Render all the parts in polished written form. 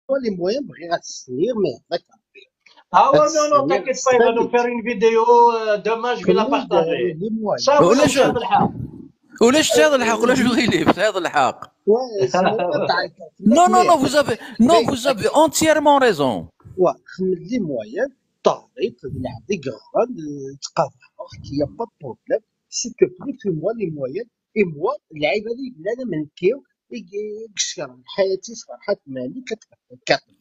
les moyens بغي غتستنير مي هذاك Ah ouais, non, non, t'inquiète pas, il va nous faire une vidéo. Demain, je vais la partager. Ça, vous ولاش هذا الحق. ولاش سي هذا الحق ولاش غيليف سي هذا الحق نو نو نو vous avez entièrement raison خمم لي مويان طريق نلعب دي غران تقاطع كي با بروبليم سي تو بلي في موا لي مويان اي موا اللعيبه اللي لا منكيو كشكر حياتي صراحه مالي كتبقى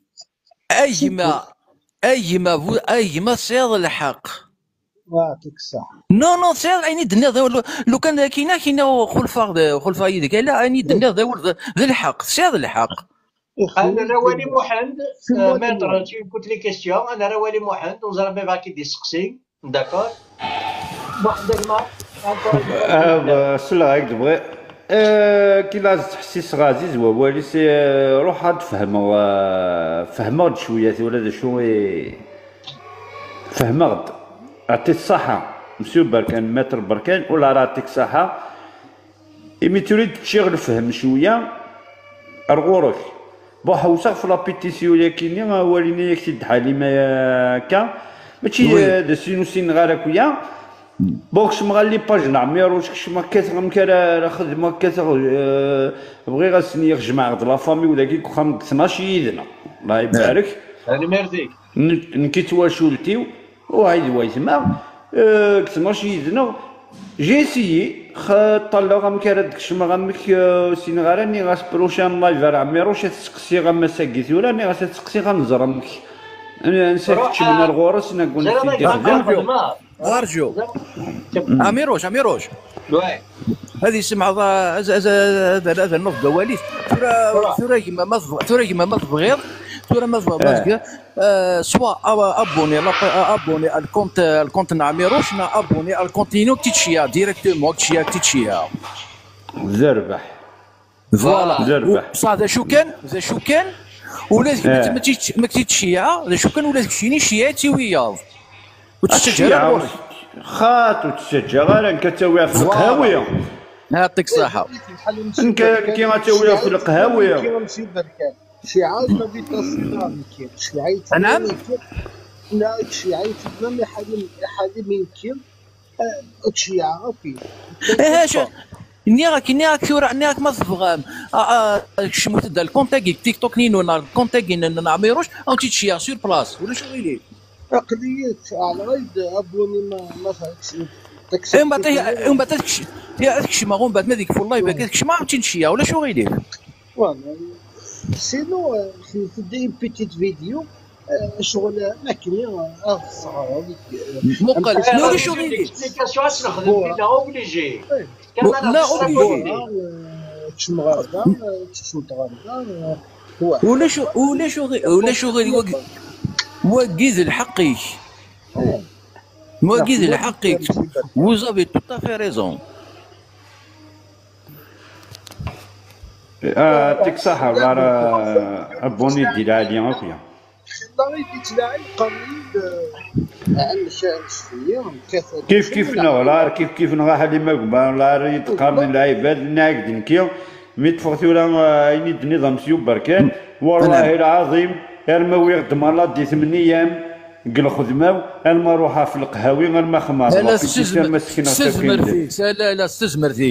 ايما سي هذا الحق يعطيك الصح نو نو سي عيني الدنيا لو كان كاينه خلفه يدك لا عيني الدنيا ذا الحق سي هذا الحق انا رواني محمد ماتر tu écoutes les questions انا رواني محمد وزرا بابا كي يسقسي داكور واحد الماء سلا هيك تبغي كي لازم تحسيس غازي زوالي سي روح هاد فهموا شويه ولا شو فهموا عطيت الصحه مسيو بركان متر بركان ولا راه عطيك صحه إمي تريد تشغل فهم شويه ارغورك بوحوسك في لابيتيسيون اللي كاينين ولينا ياك سيد حليمه كا ماشي دسينو سين غير هكايا بوكس مغالي باج نعميروش كشما كثر راه خدمه كثر بغي غاسني جماعه د لا فامي وداكي خام 12 يدنا الله يبارك انا ميرزيك نكيتوا شولتيو وهايدي وايتما 12 يدنا جي سيي طلع غام كرا دكشما غامك سين غاراني غاس بروشان لايف راه عميروش تسقسي غا مساكيت ولا راني غاس تسقسي غنزرمك انا نسيت تشمنا الغورس نقول سيدي خدام ارجو اميروش وي هذه سمع هذا النوف دواليف ثورا كيما ما تبغيض ثورا ما تبغيض سوا ابوني الكونت نعميروش نا ابوني الكونتينيو تيتشيا ديريكتومون تيتشيا زربح فوالا زربح بصح ذا شو كان ولا ما تيتشيا ذا شو كان ولا تكشيني شياتي وياض وتشجع خاط وتشجع غير كتاويها في القهاويه يعطيك الصحه كي غتاويها في القهاويه شي عاد ما بين تصنيع كيف شي عاد نعم لا شي عاد ما حد من كيف شي عافي نياك ثورة نياك ما تفهم شموت دا الكونتاكي تيك توك نينو الكونتاكي نعميروش او تيتشيا سور بلاص ولا شو غيلي اقليت على غيد ابوني ما فهمتش من بعد تكشي ما غون بعد ما ديك في اللايف كتكشي ما تنشيا ولا شو غيلي فوالا سينو في بيتيت فيديو شغل ماكيني الصغار مقل شنو شو غيلي ليكاسيون اش نخدم فيها اوبليجي لا اوبليجي ولا شو غيلي وقيز الحقي وقيز الحقي vous avez tout à fait raison يعطيك صحة راه ابوني دير عليا هكايا ضروري تلاعب قريب عن شويه كيف نغلا كيف نغا حليمه كبا لا يتقارن العباد ناقدين كيو مي تفوتو راه ينيد نظام سيو بركان والله العظيم ارماوي يخدم الله دي 8 ايام قل خدمه انا روحها في القهاوي غير ما خمار لا استثمر فيك لا استثمر فيك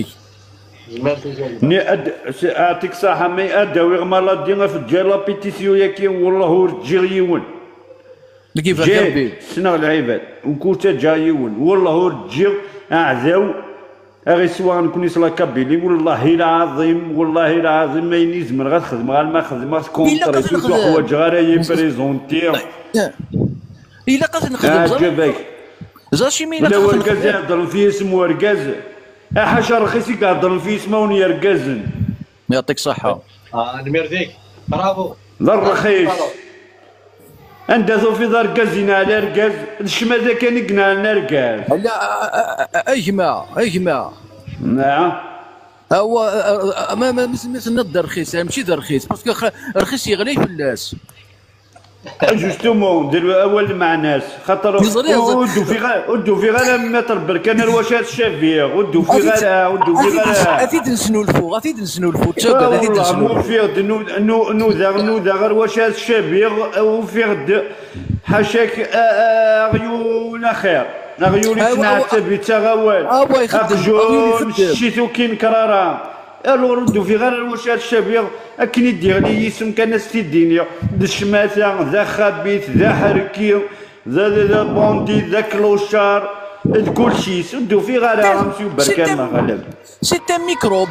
اعطيك صحه مي اداوي غمالا دينا في الجيل لابيتيسيو ياكي والله رجيون كيف كان سنا العباد وكنت جايون والله رجيل اعزاو اغي سواء نكون يصلا كابيلي والله العظيم ما ينزمر غتخدم غير ما خدمه كونطري في حوايج غير يبريزونتي الا قاصد نخدم زاشي مين لا وركاز يهضر فيه اسم وركاز حاشا رخيص يهضر فيه اسمه ونيركازن يعطيك صحه نميرتيك برافو لا الرخيص عند ذو في دار كازين على ركاز الشماده كان يقنع على ركاز لا اجمع نعم هو ما مثل ذا رخيص ماشي ذا رخيص باسكو رخيص يغلي في الناس جوستومون نديرو اول مع ناس خاطر ودو في غير متر بركان الواشات الشافيه ودو في غير اثيد نسنولفو تشغل اثيد نسنولفو مو في نوذا غير واشات الشافيه وفي غد حاشاك غيون خير غيولي تنعتبي تغوال أخجون شيتو كين كرارا الو ردو في غير الوشات الشبيغ أكن يدير لي يسم كان الدنيا ذا الشماتة ذا خبيث ذا حركي ذا بوندي ذا كلوشار كل شيء ردو في غير مسيو بركان ما غلب سيت ميكروب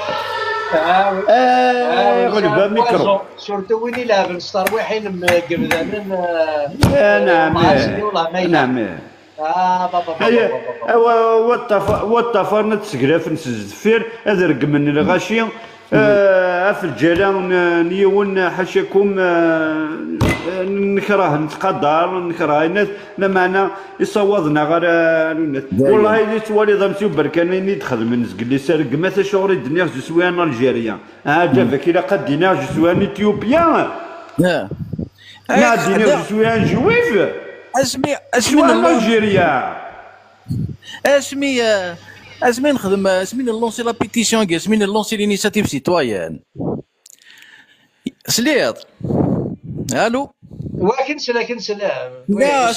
غلبة ميكروب سورتو وين يلعب الصرويحين قبل نعم والطفر نتسقلاف نسزفير هذا رقم من الغاشي في الجلال نيون حاشاكم نكره نتقدر نكره الناس لا معنى يصوضنا غير الناس والله اللي توالي ضمسيو بركان اللي دخل من زقلي سارق مثلا شغل الدنيا جسوان الجيريا جافك الى قد دينا جسوان اثيوبيا ما دينا جسوان جويف اسمي الجيريا اسمي نخدم اسمي نلونسي لا بيتيسيون اسمي نلونسي لينيسياتيف سيتويان سليط الو لكن سلام لا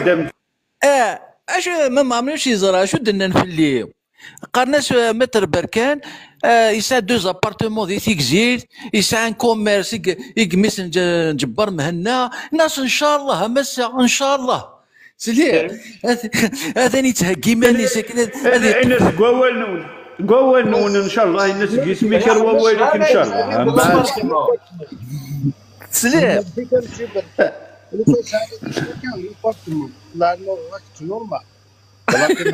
اش ما عملوش يزرع شو درنا نفليو قرناش متر بركان يسع دوز ابارتمون دي تيكزيل يسع ان كوميرس يقمس نجبر مهنا ناس ان شاء الله مسا ان شاء الله سليم هذا نتهكي ماني ساكن هذه الناس قوال نون ان شاء الله الناس قسمي كروا والك ان شاء الله سليم لانه وقت نورمال ولكن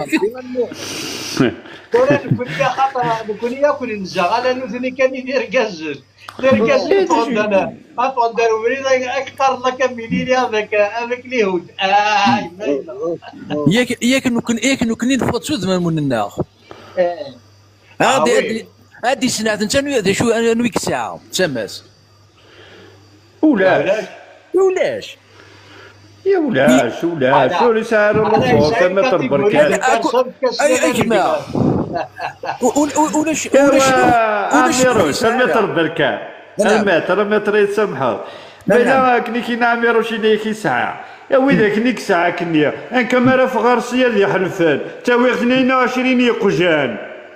نكون يا خاطر نكون ياكل النزاغ لانه ثاني كان يدير كازل فوندنا افوندر وريد اكثر لك مليلي هذاك اليهود ياك نكون نفوت سود من الناخ هذه سنه انت شو نويك ساعه تماس ولاش يا ولاش شو اللي سعر الرفوف متر بركان اي جماعه ولاش المتر بركان المتر يتسمحوا بلا كني كي نعمرو شي ليكي ساعه يا ويلك نيك ساعه كنيا ان كاميرا في غرسيه اللي حلفان تاوي 22 يقجان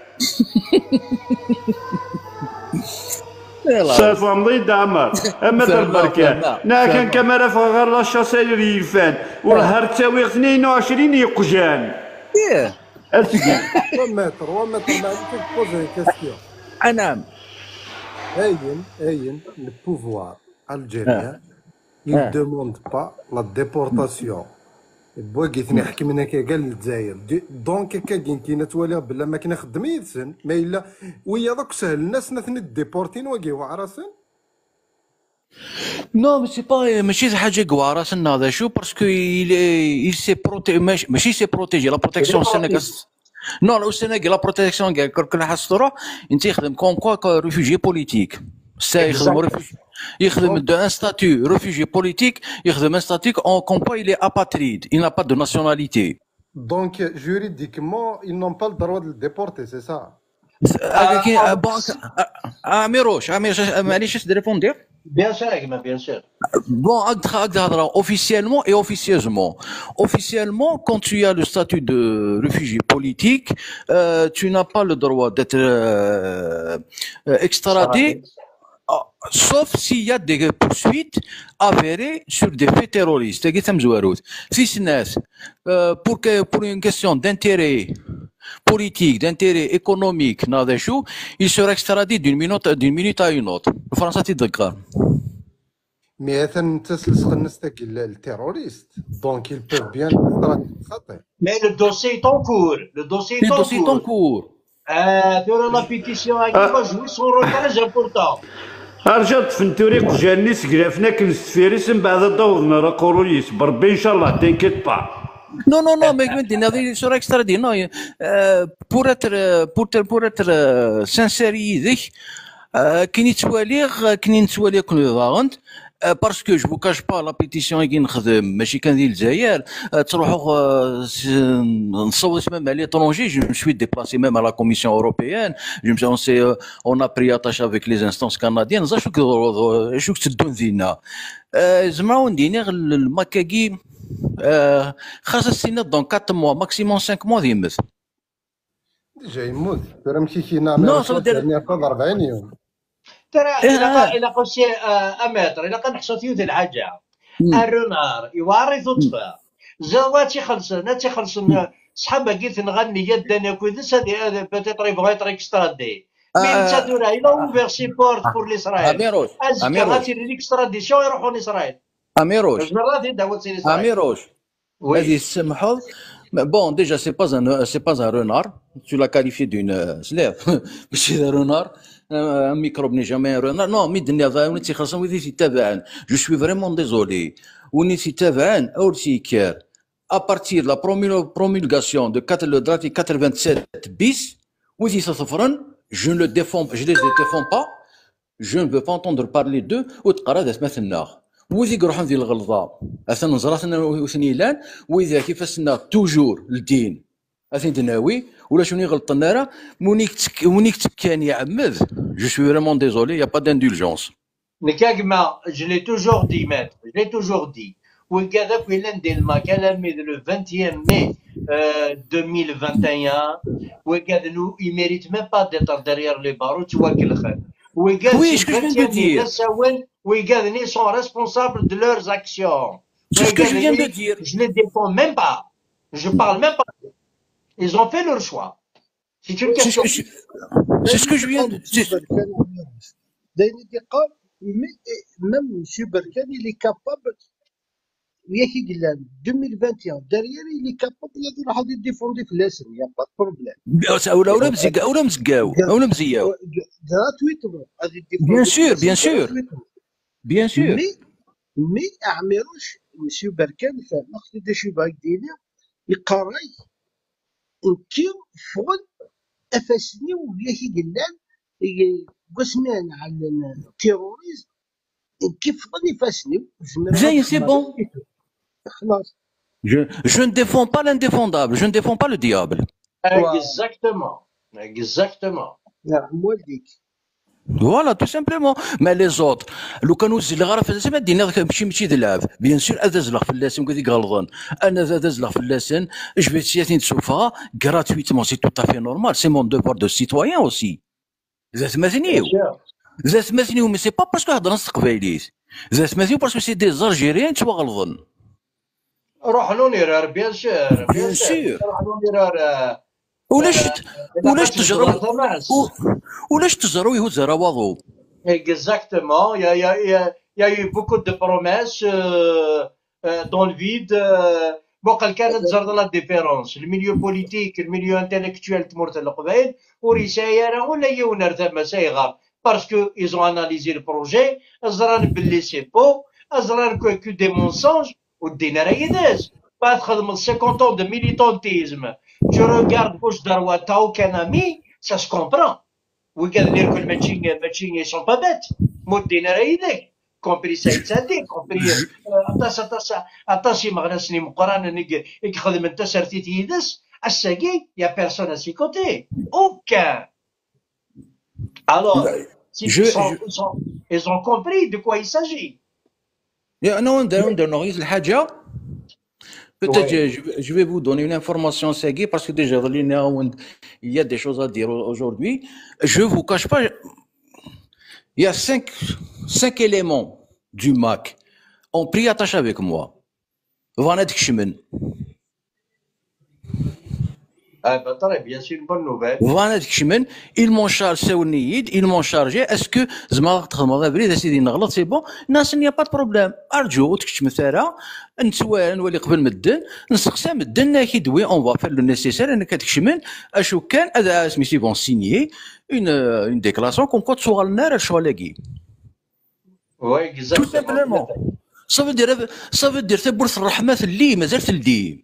صافي مضي دامر اما البركان كان كاميرا في غير الشاصي الريفان والهر تساوي 22 يقجان ومتر ما عندك بوزي كاستيون نعم هاين البوفوار الجيريان il demande pas la déportation بواقي ثني حكمنا كاع للجزائر دونك كاين كاين توالي بلا ما كنا خدم يدسن ما الا ويا دوك سهل الناس نثني ديبورتين واقي وعرسن نو ماشي حاجه كواراسن هذا شو باسكو il سي بروتي ماشي سي بروتيجي لا بروتيكسيون السنغال نو السنغال لا بروتيكسيون كاع كنا حصروا انت يخدم كوم كوا ريفوجي بوليتيك يخدم دو ان ستاتيو ريفوجي بوليتيك يخدم ان ستاتيو اون كومبا il est apatride il n'a pas de nationalité donc juridiquement ils n'ont pas le droit de le déporter c'est ça عميروش معليش تدير ريبوندير bien sûr. Bon, officiellement et officieusement. Officiellement, quand tu as le statut de réfugié politique, tu n'as pas le droit d'être extradé, sauf s'il y a des poursuites avérées sur des faits terroristes. Pour une question d'intérêt politique, d'intérêt économique, il sera extradé d'une minute à une autre. France تتذكر. Mais le terroriste, donc ils peuvent bien être. Mais le dossier est en cours. Le dossier est en cours. La pétition a joué son rôle très important. رجعت فنتوري قجاني سقلافنا كنستفيري سن بعد ضوضنا راه قولوا بربي ان شاء الله تنكت با Non, mais il sera extradé. Non, pour être sincère, كي نتوالي كن ضاغنت باسكو جو كاش با لا بيتيسيون كي نخدم ماشي كان ديال الجزائر تروحوا نصوت même à l'étranger. Je me suis déplacé même à la Commission européenne. On a pris attache avec les instances canadiennes. شو تدون ذينا زعما ونديني المكاكي خاص السنة دون 4 mois maximum 5 mois يمث ديجا يموت راه مشي كينا نو عمرو سو دير يعني فضل 40 يوم ترى إلا قلت أمتر إلا كنحصل فيه ذي الحاجة الرونار يوارث طفا زواتي خلصنا صحابة قلت نغني يدنا كويس هذه بتطري بغيت ريكسترادي مين تدور إلا اوفير سيبورت بور لإسرائيل أميروش أزكى غاتي ريكستراديسيون يروحوا لإسرائيل أميروش مرات داوت لإسرائيل أميروش هذه سمحوا bon déjà c'est pas un renard tu l'as qualifié d'une slave ماشي un renard un microbe n'est jamais un renard non ميدني ونيتي خاصهم ويدي تابعن je suis vraiment désolé ونيتي تابعن اول شيء كار à partir de la promulgation de l'article 87 bis ويدي صفرن je ne les défends pas je ne veux pas entendre parler d'eux وتقرا ذات مثلنا وذيك روح ندير الغلطه اثنا نزراتنا وثنيلان واذا كيفاش توجور الدين اثني دناوي ولا شنو غلطنا راه مونيك تكان يا عمد جو سوي فريمون ديزولي يا با d'aindulgence نكاكما je l'ai toujours dit maître je l'ai toujours dit وكذا ولا ندير المكالمه le 21 mai 2021 وكذا nous il mérite même pas d'être derrière les barreaux tu vois qu'il خان وكذا oui ce que je viens de dire وكذا ils sont responsables de leurs actions c'est ce que je viens de dire je les défends même pas je parle même pas ils ont fait leur choix c'est une question c'est ce que je viens de dire دايني قال même monsieur Berkane il est capable وياك قلنا 2021 derrière il est capable de راح يديفوندي في لاسن يا با بروبليم ولا مزياو gratuitement غادي bien sûr مي عمروش مسيو بركان فاهم اختي شي باك دينا يقراي كيم فون افاسني وياك قلنا قسمان على التيروريزم كيف ظني فاسني زين سي بون خلاص je ne défends pas l'indéfendable je ne défends pas le diable exactement نعم والديك Voilà, tout simplement. Mais les autres, لو كانوا الزلغه راه فلسفه دينا ماشي ذلعب بيان سور هذا زلغ فلاسن كذي غلطان انا هذا زلغ فلاسن جو في سياتين تشوفها gratuitement c'est tout à fait normal c'est mon devoir de citoyen aussi زات مثنيو مي سي با باسكو هضرنا تقبايليت زات مثنيو باسكو سي دي زالجيريان توا غلطان روح نونيرار بيان سور روح نونيرار ولاش تجروا يهود زراواضو exactement il y a eu beaucoup de promesses dans le vide بقى كانت زرد لا ديفيرونس الميليو بوليتيك الميليو انتيليكتويل تمرت القبائل ورسايا ولا يونر ثما سايغا باسكو ils ont analysé le projet ازران باللي سي بو ازران كو دي مونسونج ودينا راه يداز بعد خدم 50 ans de militantisme tu regardes واش داروا تاو كانامي ça se comprend وقال لك ماشي ils sont pas bêtes مدينا راه يداك كومبري سعيد سادي كومبري عطاسي مغنسني مقران نك خدم انت سرتيت يدس الساقي يا بيرسون à ses côtés aucun alors ils ont compris de quoi il s'agit انا ندير نغيز الحاجه peut-être je vais vous donner une information Sagui parce que déjà il y a des choses à dire aujourd'hui je vous cache pas il y a 5 éléments du MAC ont pris attache avec moi Vanet Kshmin bien sûr une bonne nouvelle Vanet Kshmin ils m'ont chargé est-ce que زعما تخدموا غير بريد سيدي نغلط سي بون ناس il n'y a pas de problème ارجو تكشم ثرا نتوالى نولي قبل مدن نسقسى مدن كيدوي اون فا فير لو نيسيسير انك تكشمن اشو كان هذا سميتي فون سينيي اون ديكلاسيون كوم كو تصوغ لنا الشوالاكي وي tout simplement ça veut dire تبرث الرحمه اللي مازال تلدي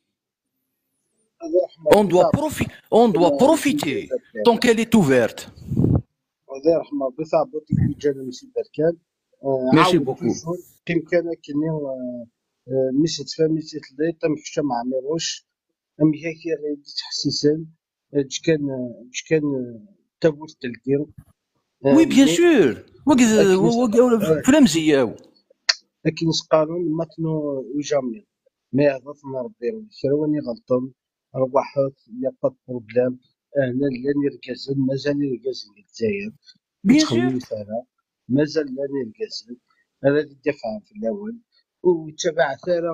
on doit profiter tant qu'elle est ouverte الله يرحمه بثابت يجانا مسيو بركان ميرسي عاود بوكو. توجور كيم كان كني مش تفهمي تلي تم حشا مع ميروش ام هيك غير تحسيسن اش كان تابوت تلقير وي بيان مي سور فلا مزياو. لكن قانون ماتنو وجامي مي هضفنا ربي كرواني غلطان رواحات يا با بروبلام انا لاني ركازن مازال ركازن الجزائر بيان سور. وتخمم ثاني مازال لاني ركازن هذا الدفاع في الاول وتبع ثاني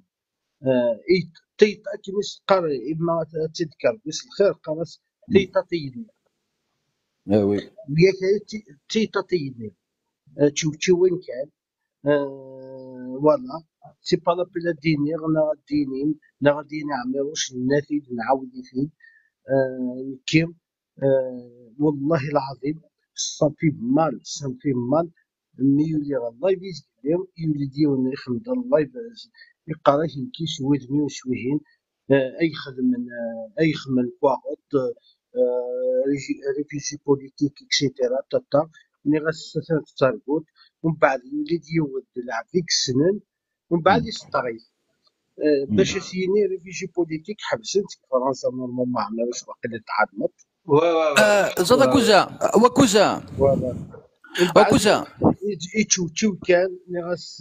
تيتا كيمس قاري اما تذكر بس الخير قرص تيتا تيدني وي وياك تيتا تيدني تشوف وين كان فوالا سي با لا بلا ديني غنا دينين لا غادي نعمروش النافذ نعاود فيه كيم والله العظيم صافي مال صافي مال مي يولي اللايف يولي ديون يخدم اللايف يقرا يمكن شويه مي وشويهين اي خدم اي خدم كواغوت ريفيجي بوليتيك اكسيتيرا تاتا ملي غاسسات تاربوت ومن بعد يولي ديود يلعب ديك السنين ومن بعد يستغيث باش يسيني ريفيجي بوليتيك حبسنت في فرنسا نورمالمون ما عملوش واقيلا تعلمت زاد كوزا وكوزا فوالا ومن بعد وكوزا يتشوتشو كان اللي غاس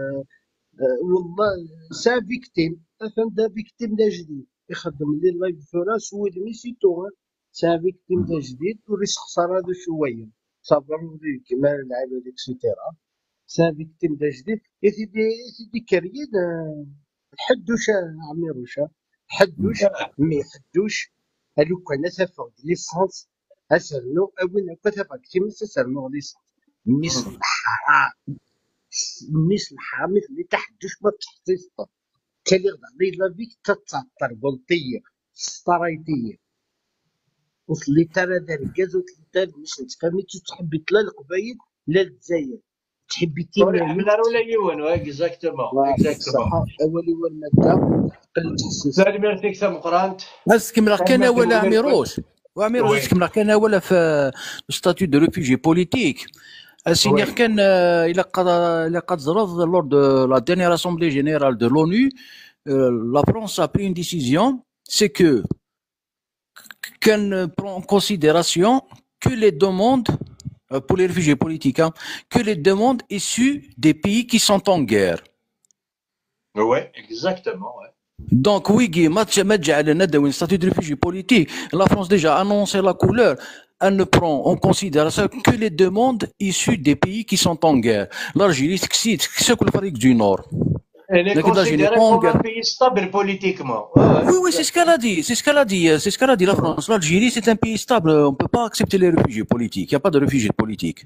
والله سا فيكتيم افهم دا فيكتيم دا جديد يخدم لي لايف ثورا سويد ميسيتو سا فيكتيم دا جديد وريس خسارة هذا شوية صبر كيما اللعيبة ديك سيتيرا سا فيكتيم دا جديد يا سيدي كريين حدوش عميروشا حدوش مي حدوش هلو كان سافر ليسانس اسرنو اوين هكا تافا كتيما سرنو ليسانس ميس الحرام ميس الحرام اللي تحدوش ما تحسيش تالي غادي لا فيك تتعطر بلطية سترايتية وصلي ترى دركاز وتلتا مش تفهمي تحبي تلا القبايل لا الجزائر تحبي ولا تيما حملار ولا يون اكزاكتومون الصحة أولي والمادة قل تحسيس ثاني ميرسي سام قرانت اسكم راه كان ولا عميروش وعميروش اسكم راه كان ولا في ستاتيو دو ريفوجي بوليتيك السينير كان إلا قد زرد lors de la dernière assemblée générale de l'ONU la France a pris une décision c'est que qu'elle prend en considération que les demandes pour les réfugiés politiques que les demandes issues des pays qui sont en guerre. Oui, exactement. Ouais. Donc, oui, un statut de réfugié politique. La France déjà a annoncé la couleur. Elle ne prend en considération que les demandes issues des pays qui sont en guerre. L'Algérie, c'est l'Afrique du Nord. Elle est considérée comme un pays stable politiquement. Oui, oui, c'est ce qu'elle a dit. C'est ce qu'elle a dit. C'est ce qu'elle a dit, la France. L'Algérie, c'est un pays stable. On ne peut pas accepter les réfugiés politiques. Il n'y a pas de réfugiés politiques.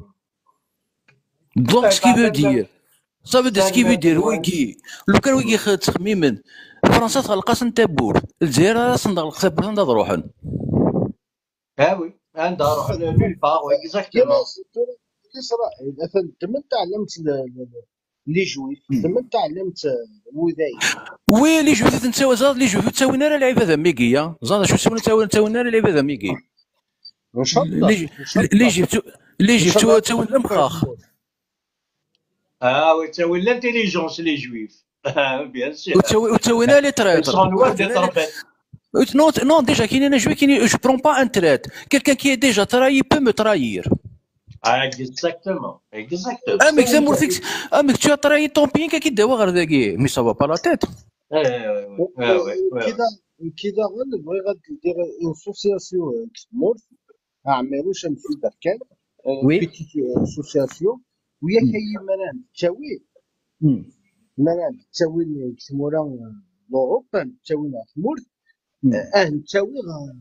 Donc, ce qui veut dire, ça veut dire ce qui veut dire, ويجي لو كان ويجي تخميما فرنسا تغلق سنتابور الجزائر سنغلق روحن. وي عندها روح نول بار اكزاكتومون. اسرائيل مثلا لما تعلمت لي جويف لما تعلمت الوذايف وي لي جويف نساوي زاد لي جويف تساوينا راه لعيبه ذميكيه زاد شو تساوينا راه لعيبه ذميكيه ان شاء الله لي جويف تساوينا مخاخ. وي تساوي لانتيليجونس لي جويف بيان سور وتساوينا لي تريتر Non, déjà, je prends pas un traître. Quelqu'un qui est déjà trahi peut me trahir. Exactement. Mais tu as trahi ton pays, qui te doit regarder, mais ça va pas la tête. كذا بغي غدير اون اسوسياسيون كتمورت عمروش في بركان بيتي اسوسياسيون ويا كاين مران تاويل مران تاويل كتمورا لوروب تاويل تمورت نتاوي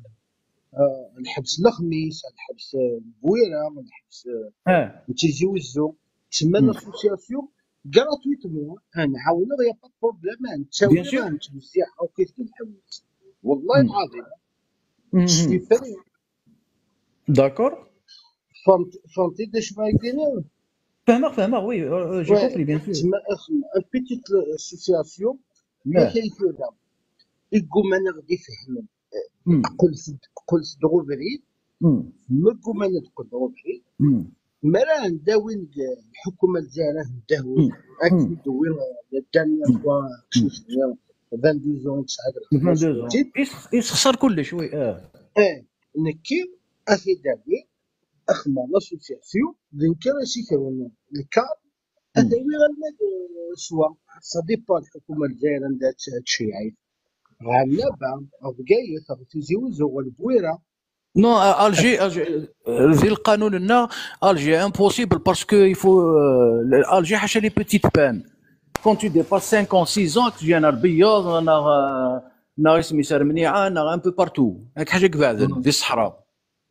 نحبس الخميس نحبس البويره نحبس نتيجي وزو تسمى لاسوسياسيون غراتويتمون نعاونو يا با بروبليم نتاوي نتوزع او كيف كنحوس والله العظيم شتي فري داكور فهمتي داش باغي يديروا فهمك وي جو كومبري بيان سور تسمى ان بيتيت اسوسياسيون اللي كيفيرها يقوم انا غادي يفهمن قلت دغو بريد ما قوم انا تقول دغو بريد مرة نداوي الحكومة الجزائرية نداوي أكيد ندوي لا دانيير فوا كشوف 22 زون 22 9 يخسر كلش وي نكي أخي داوي أخما لاسوسياسيون ذنكر راسي كون الكار أداوي غير سوا سا ديبا الحكومة الجزائرية عندها تشيعي غانا با بقايت أو تيزي وزو البويرة نو الجي في القانون لنا الجي امبوسيبل باسكو يفو الجي حاشا لي بوتيت بان كون تو ديباس 5 6 ans تجي انا البياض انا اسمي سار منيعه انا ان بو بارتو هاك حاجه كبعدن في الصحراء.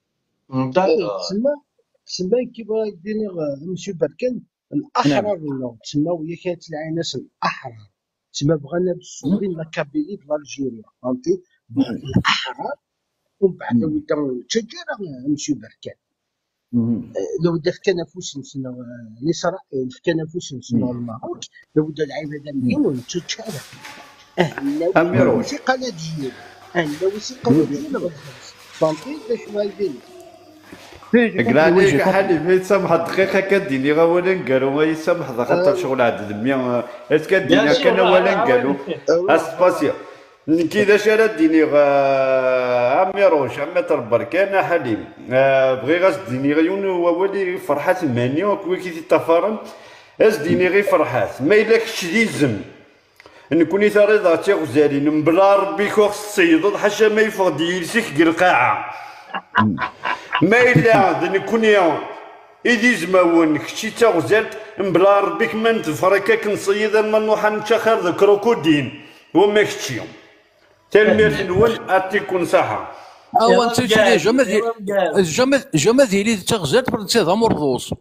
تسمى كيما ديني مسيو بركان الاحرار ولا تسمى وهي كانت العناصر الاحرار تسمى بغانا بالصوبين لا كابيلي د الجيريا فهمتي الاحرار ومن بعد ودا تجارة مسيو بركان لو دا في كنافوس نسنا لاسرائيل في كنافوس نسنا المغرب لو دا العباده مليون تجارة أميروش موسيقى ناديين موسيقى ناديين بالخمس فهمتي باش ما يبين قلاني حالي ما يسامح دقيقة كديني غاولا قالوا ما يسامح خاطر شغل عدد 100 اس كديني كان اولا قالوا اسباسيا كي اذا شرات ديني عميروش عمي تربر كان حليم بغي غاس ديني غيون وولي فرحات مانيو كوي كي تفارن اس ديني غي فرحات ما يلاكش ديزم نكوني تريضا تيغزالين بلا ربي كوخ الصيد حاشا ما يفوق ديالسيك القاعة ما إلا نكوني إذا زماون كشي تاغزالت بلا ربيك ما نتفركك نصيد ما نروح نتشخر ذا كروكودين وما كشي تلمير نون أتيكون صحة أول تجي جمع ذيلي تغزالت برنسيضها مرضوص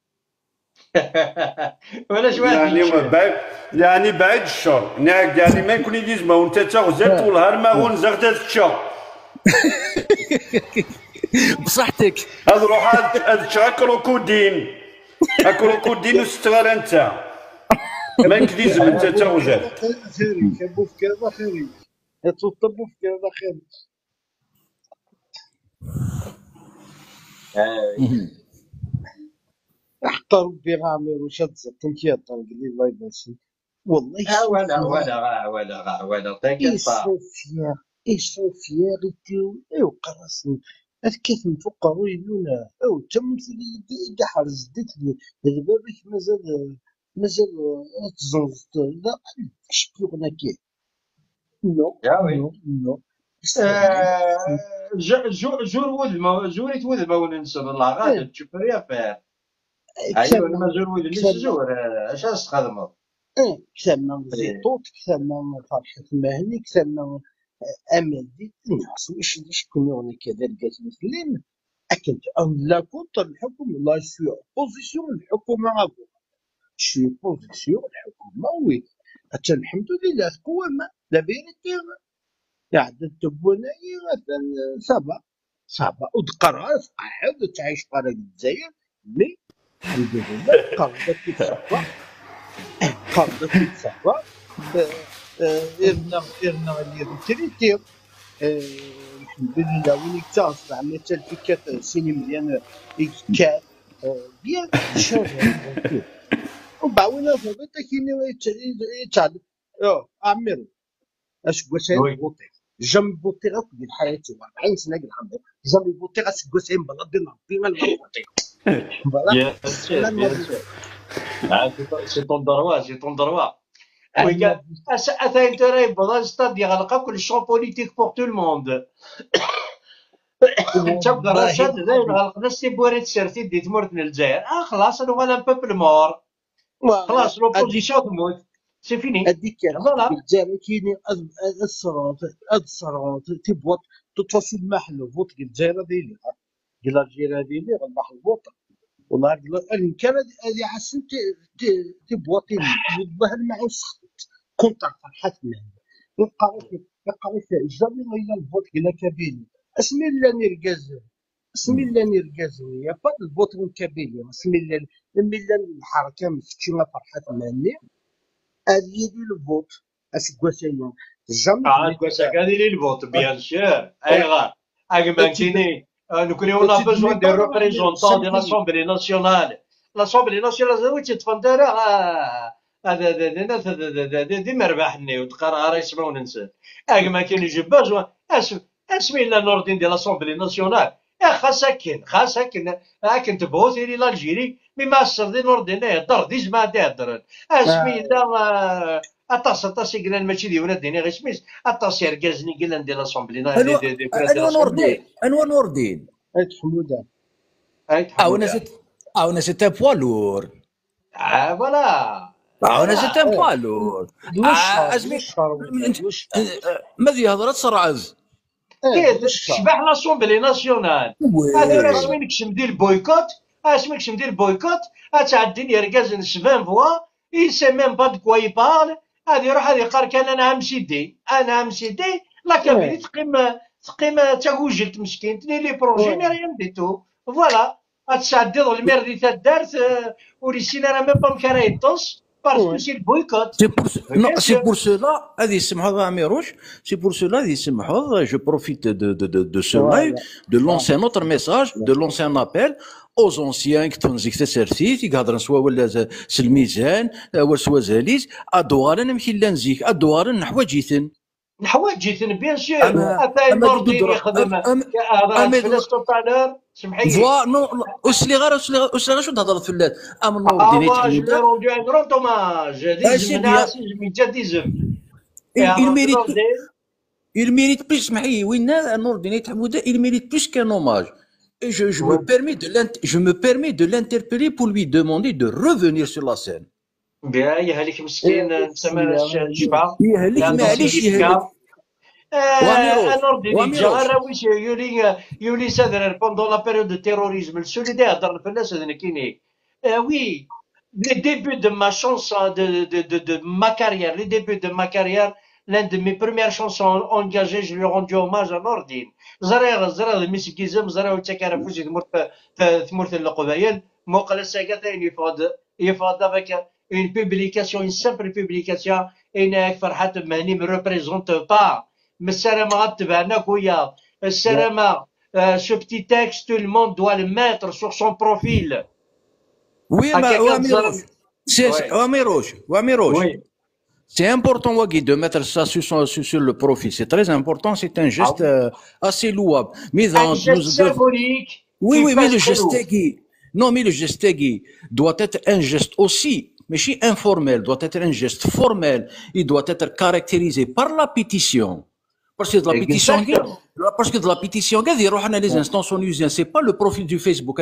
ولا شويه يعني بعد الشر يعني ما يكون يجي زماون انت تاغزالت والهار ما هو نزغت الشر بصحتك هذا روح هذا كروكودين كروكودين وستغال انت ما يكديز انت تاوزال خيري كابو في كذا خيري يتطبوا في كذا خيري حتى ربي غامر وشاد زقن كي طنقلي الله يبارك والله ولا تاكل فيير ايوا قرصني كيف نفقروا يلونا او تمثل يدي حرز ديت لي بابك مازال تزنزت لا شكون كي نو نو جور ودما جوريت ودما وننسى الله غادي تشوف يا فاهم ايوا ما جور ودني جور اش تخدموا كثرنا زيتوت كثرنا فرحة مهني كثرنا امل دي الناس واش شكون يغني كذا لقات مسلم اكيد لا كونتر الحكومه لا سي بوزيسيون الحكومه غابو شي بوزيسيون الحكومه وي حتى الحمد لله قوامه لا فيريتي قاعده تبوناي مثلا صابا ودقرا قاعد تعيش قرا الجزائر مي الحمد لله قاعده تتصفى قاعده تتصفى إرنا اللي تريتي الحمد لله وين يكتاس زعما حتى الفكات سيني مزيان يكات بيان شغل وبعد وين هذا كاين يتعلم عمرو اش كوسين بوطي جنب بوطي غا في حياتي 40 سنه كنعمر جنب بوطي غا سكوسين بلادي نعطي غا البوطي سي طون دروا Oui, attends, intérêt, pendant c'est-à-dire كل champ politique pour tout le monde. تبقى رشاد زي غلق نفسي بوريت سيرتي دي تمرت من الجزائر خلاص انا وانا بوبل مور خلاص لوبوزيسيون تموت سي فيني هذيك الجزائر كاينين الصراط تبوط تتصل المحل فوت الجزائر ديالي ديال الجزائر ديالي غنبح الفوت والله كان هذه عسل تبوطين والله ما يسخط كنت فرحات منها يبقى جامي ولا الفوت كلا كابيلي اسمي لا نركز يا با الفوت من كابيلي اسمي لا الحركه مفتشي ما فرحات مني هذه ديال الفوت اسكواسيا جامي كواسا هذه اللي الفوت بيان سور اي غار اكمنتيني on a besoin des représentants de سامحني l'Assemblée nationale. L'Assemblée nationale زوج تفندر هذا الناس دي مربحني وتقرا يسمعون ننسى ما كاين يجي بجوان اسمي لنا نوردين ديال لاسومبلي ناسيونال خاصك كنت بوثي لي الجيري مي ما السردين نوردين يهضر دي جماعه يهضر اسمي لا اطاس قلنا ماشي دي ولاد ديني غير سميس اطاس يركزني قلنا ديال لاسومبلي انو نور الدين انو نور الدين حموده انا سيت ان بوا لور فوالا انا سيت ان بوا لور دوش ماذا هضره تسرعز شبح لاسومبلي ناسيونال هذا رسمي نكشم ديال البويكوت اسمي نكشم ديال البويكوت تعدين يركز نسفان فوا il sait même pas de quoi il parle هذه يروح هذه قال كان انا همسيدي لا كابيني تقيم تاوجلت مسكين تني لي بروجي مي ريان دي تو فوالا تسعدي المير دي تدارت وريسينا راه ميم با مكان يطص باسكو سي البويكوت سي بور سولا هذه يسمحوا عميروش سي بور سولا هذه يسمحوا جو بروفيت دو سو لايف دو لونسي نوتر ميساج دو لونسي ان ابيل اوز اونسيان كتون زيك تسرتيت يقدر سوا ولا سلميزان سوا زاليز ادوار انا ماشي لا نزيك ادوار نحواجيتن بيان سور اتاي نوردين يخدم هضرات فلاس توتالور سمحي فوا نو اسلي غير شو تهضر فلات ام نوردين جو روندو ان غران دوماج ديزم ميجاديزم il mérite plus سمحي وين نوردين حموده il mérite plus qu'un hommage. Et je me permets de l'interpeller pour lui demander de revenir sur la scène. يهلك مسكين نسمى الشباب يهلك معليش يهلك يولي سادر pendant la période de terrorisme le solidaire هضر الفلاس هذا كاين oui les débuts de ma chanson de ma carrière les débuts de ma carrière l'un de mes premières chansons engagées je lui ai rendu hommage à Nordine زرا المسكيزم زرا وتكار فوزي ثمرت القبائل موقع ساقطه يفاض avec une publication une simple publication et فرحات مهني me représente pas السلامة غتبعنا خويا السلامة ce petit texte tout le monde doit le mettre sur son profil. Oui Wamirouche c'est important de mettre ça sur le profil, c'est très important, c'est un geste assez louable. Mais un geste symbolique. Oui, mais le geste mais le geste doit être un geste aussi, mais si informel, doit être un geste formel, il doit être caractérisé par la pétition. Parce que de la pétition, les instances onusiennes, c'est pas le profil du Facebook,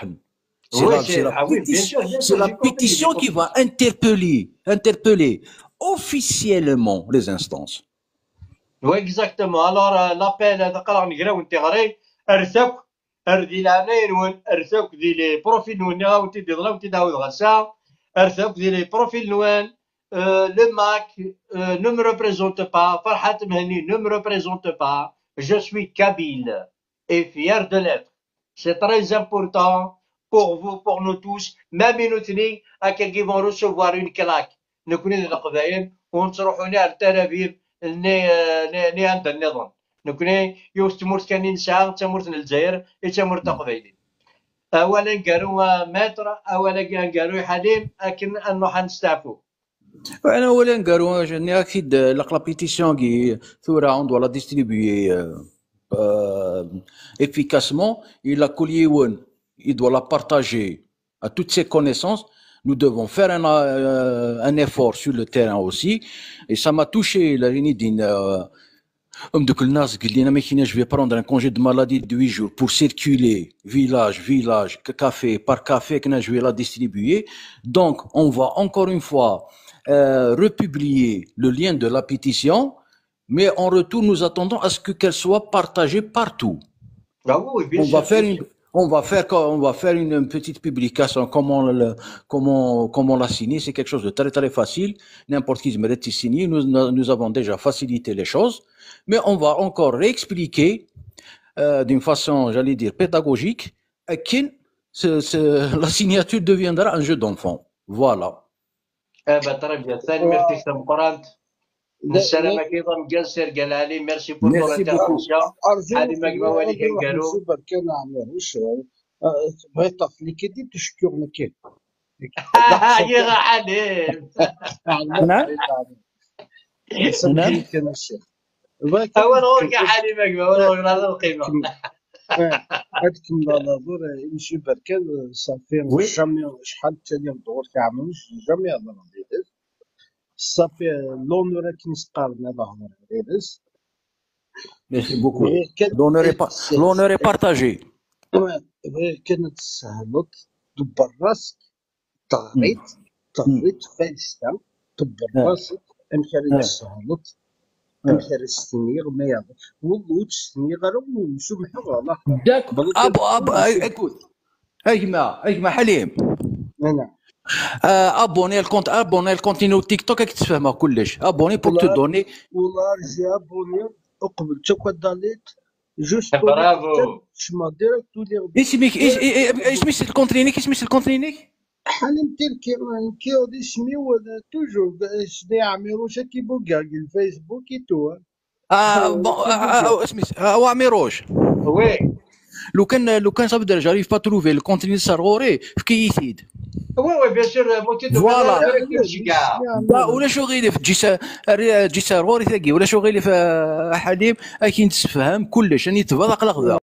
c'est la pétition qui va interpeller officiellement les instances. Oui, exactement. Alors, l'appel هذا قرا نقرا وانت غري ارثك اردي العنين ارثك دي لي بروفيل نوان وانت دي ظلام وانت داود غسا ارثك دي لي بروفيل نوان le MAC ne me représente pas Farhat Mehni ne me représente pas je suis kabyle et fier de l'être c'est très important pour vous pour nous tous même nous qui vont recevoir une claque نكون القبائل ونروحوا على تل ابيب ني عند النظام نكون يوس تمورت كان نسعى تمورت الجزائر تمورت قبائل اولا قالوا متر اولا قالوا حليم لكن انه حنستعفوا انا اولا قالوا جاني اكيد لا بيتيسيون كي ثورا اون دو لا ديستريبيي efficacement il a collié il doit la partager à toutes ses connaissances. Nous devons faire un effort sur le terrain aussi. Et ça m'a touché. Je vais prendre un congé de maladie de 8 jours pour circuler village, café par café, que je vais la distribuer. Donc, on va encore une fois republier le lien de la pétition, mais en retour, nous attendons à ce qu'elle soit partagée partout. Ah oui, bien sûr. On va faire une petite publication, comment on l'a signé, c'est quelque chose de très très facile. N'importe qui mérite de signer. Nous avons déjà facilité les choses, mais on va encore réexpliquer d'une façon, j'allais dire, pédagogique, que la signature deviendra un jeu d'enfant. Voilà. très bien. السلامة كيضا مقنصر قال علي ميرسي بور تون ميرسي بوكو. انترفونسيون ارجو علي ما كما والي كان قالوا نشوف بركان عمروش بغيت اللي كيدي تشكرني كيف يا حليم نعم سامحني كان الشيخ هو نورك يا حليم ما كما هو نورك هذا القيمة هذيك النظور يمشي بركان صافي وي. جامي شحال ثاني ندور في عمروش جامي هضر عليه صافي لونور كنسقارنا الهضر عليه ميرسي بوكو. كان لونور اي بارتاجي. كانت سهلت دبر راسك طغيت فايستا دبر راسك امشي سهلت امشي السنيغ ما يعرف والله تسنيغ راه ومشو محغله داك ابو اكوت ايما حليم انا ابوني الكونتينيو تيك توك راك تفهمها كلش ابوني بوك تو دوني والله جابوني اقبل تشوك داليت جوست برافو شما ديريكت تولي اسمك ايش مش الكونتينيك ايش مش الكونتينيك حالم تركي كيو دي سمي ولا توجور شدي عميروش كي بوكا الفيسبوك يتو اسمي هو عميروش وي لو كان صاب درجه ريف با تروفي الكونتيني صارغوري في كيثيد وي بيان سور موتي دو فوالا. كلشي كاع ولا شو غيلي في جي صارغوري ثاقي ولا شو غيلي في حليم كي نتفهم كلش راني تبارك الغذاء